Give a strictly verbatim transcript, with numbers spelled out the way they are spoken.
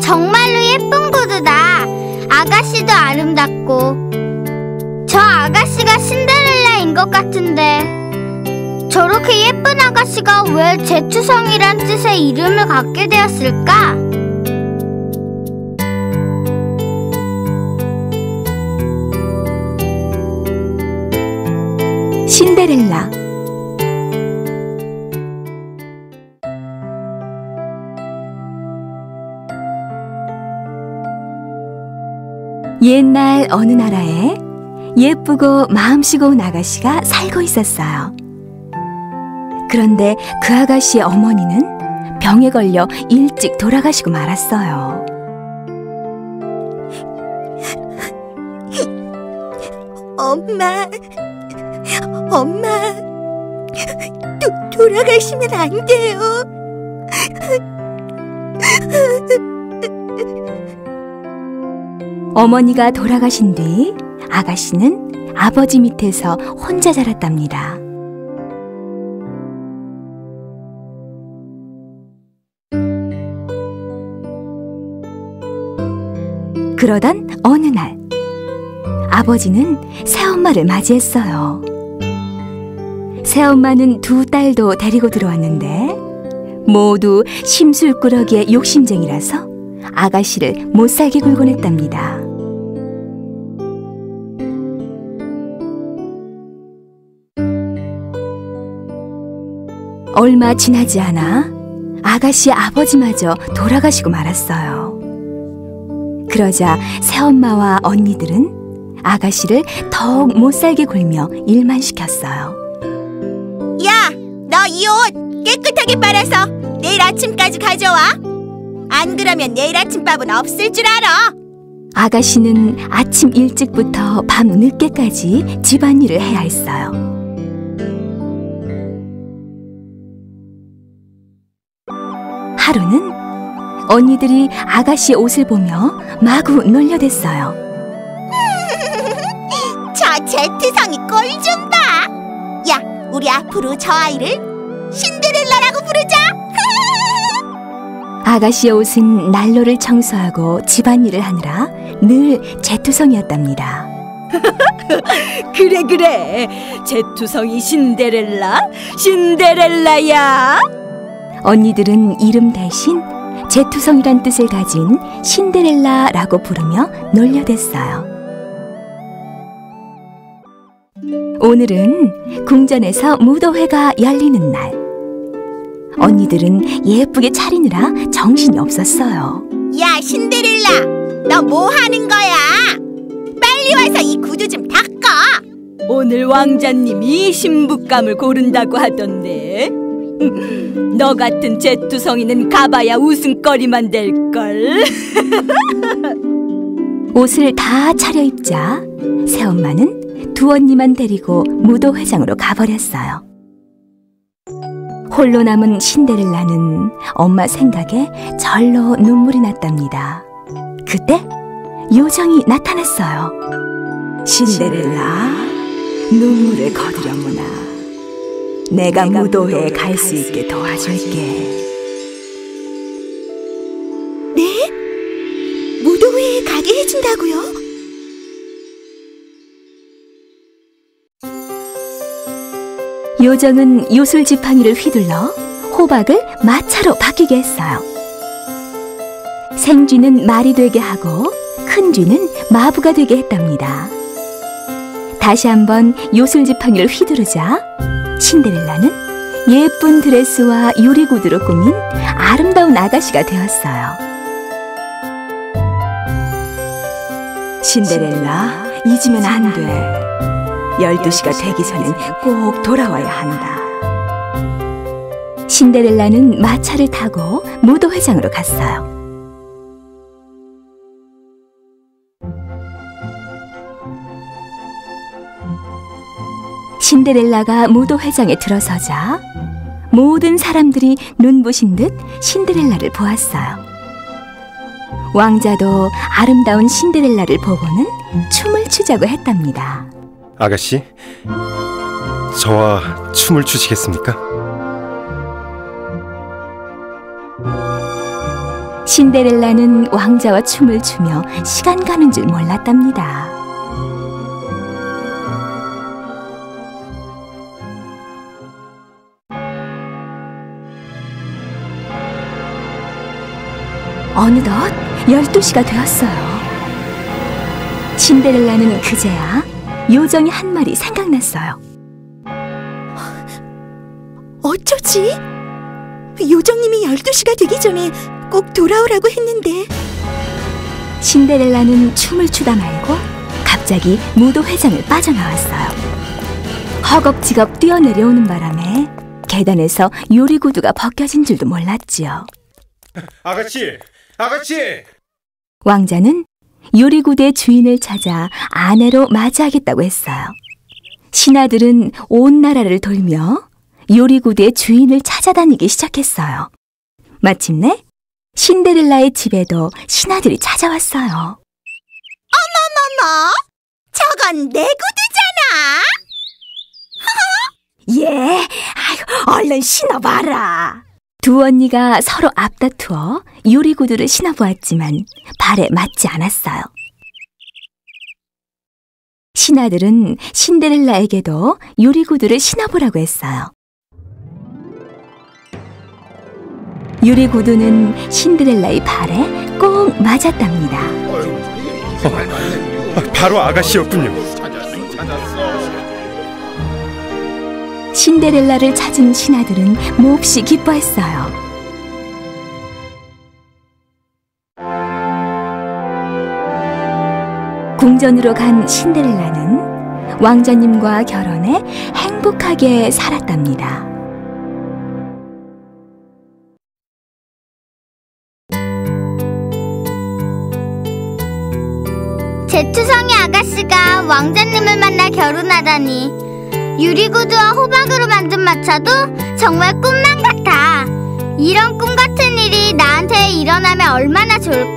정말로 예쁜 구두다. 아가씨도 아름답고. 저 아가씨가 신데렐라인 것 같은데 저렇게 예쁜 아가씨가 왜 제투성이란 뜻의 이름을 갖게 되었을까? 신데렐라. 옛날 어느 나라에 예쁘고 마음씨고 온 아가씨가 살고 있었어요. 그런데 그 아가씨의 어머니는 병에 걸려 일찍 돌아가시고 말았어요. 엄마, 엄마, 도, 돌아가시면 안 돼요. 어머니가 돌아가신 뒤 아가씨는 아버지 밑에서 혼자 자랐답니다. 그러던 어느 날 아버지는 새엄마를 맞이했어요. 새엄마는 두 딸도 데리고 들어왔는데 모두 심술꾸러기의 욕심쟁이라서 아가씨를 못살게 굴곤 했답니다. 얼마 지나지 않아 아가씨의 아버지마저 돌아가시고 말았어요. 그러자 새엄마와 언니들은 아가씨를 더욱 못살게 굴며 일만 시켰어요. 야, 너 이 옷 깨끗하게 빨아서 내일 아침까지 가져와. 안 그러면 내일 아침밥은 없을 줄 알아. 아가씨는 아침 일찍부터 밤 늦게까지 집안일을 해야 했어요. 하루는 언니들이 아가씨의 옷을 보며 마구 놀려댔어요. 저 제트성이 꼴 좀 봐. 야, 우리 앞으로 저 아이를 신데렐라라고 부르자. 아가씨의 옷은 난로를 청소하고 집안일을 하느라 늘 제투성이었답니다. 그래 그래, 제투성이 신데렐라, 신데렐라야. 언니들은 이름 대신 제투성이란 뜻을 가진 신데렐라라고 부르며 놀려댔어요. 오늘은 궁전에서 무도회가 열리는 날. 언니들은 예쁘게 차리느라 정신이 없었어요. 야, 신데렐라, 너 뭐 하는 거야? 빨리 와서 이 구두 좀 닦아. 오늘 왕자님이 신부감을 고른다고 하던데 너 같은 제투성이는 가봐야 웃음거리만 될걸. 옷을 다 차려입자 새엄마는 두 언니만 데리고 무도회장으로 가버렸어요. 홀로 남은 신데렐라는 엄마 생각에 절로 눈물이 났답니다. 그때 요정이 나타났어요. 신데렐라, 눈물을 거두려무나. 내가, 내가 무도회에 갈 수 있게 도와줄게. 네? 무도회에 가게 해준다고요? 요정은 요술 지팡이를 휘둘러 호박을 마차로 바뀌게 했어요. 생쥐는 말이 되게 하고 큰 쥐는 마부가 되게 했답니다. 다시 한번 요술 지팡이를 휘두르자 신데렐라는 예쁜 드레스와 유리구두로 꾸민 아름다운 아가씨가 되었어요. 신데렐라, 잊으면 안 돼. 열두 시가 되기 전엔 꼭 돌아와야 한다. 신데렐라는 마차를 타고 무도회장으로 갔어요. 신데렐라가 무도회장에 들어서자 모든 사람들이 눈부신 듯 신데렐라를 보았어요. 왕자도 아름다운 신데렐라를 보고는 춤을 추자고 했답니다. 아가씨, 저와 춤을 추시겠습니까? 신데렐라는 왕자와 춤을 추며 시간 가는 줄 몰랐답니다. 어느덧 열두 시가 되었어요. 신데렐라는 그제야 요정이 한 말이 생각났어요. 어쩌지? 요정님이 열두 시가 되기 전에 꼭 돌아오라고 했는데. 신데렐라는 춤을 추다 말고 갑자기 무도회장을 빠져나왔어요. 허겁지겁 뛰어내려오는 바람에 계단에서 요리구두가 벗겨진 줄도 몰랐지요. 아가씨! 아가씨! 왕자는 요리구두의 주인을 찾아 아내로 맞이하겠다고 했어요. 신하들은 온 나라를 돌며 요리구두의 주인을 찾아다니기 시작했어요. 마침내 신데렐라의 집에도 신하들이 찾아왔어요. 어머머머! 저건 내 구두잖아! 예, 아이고, 얼른 신어봐라. 두 언니가 서로 앞다투어 요리구두를 신어보았지만 발에 맞지 않았어요. 신하들은 신데렐라에게도 요리구두를 신어보라고 했어요. 요리구두는 신데렐라의 발에 꼭 맞았답니다. 어, 바로 아가씨였군요. 신데렐라를 찾은 신하들은 몹시 기뻐했어요. 궁전으로 간 신데렐라는 왕자님과 결혼해 행복하게 살았답니다. 제투성이 아가씨가 왕자님을 만나 결혼하다니, 유리구두와 호박으로 만든 마차도 정말 꿈만 같아. 이런 꿈 같은 일이 나한테 일어나면 얼마나 좋을까?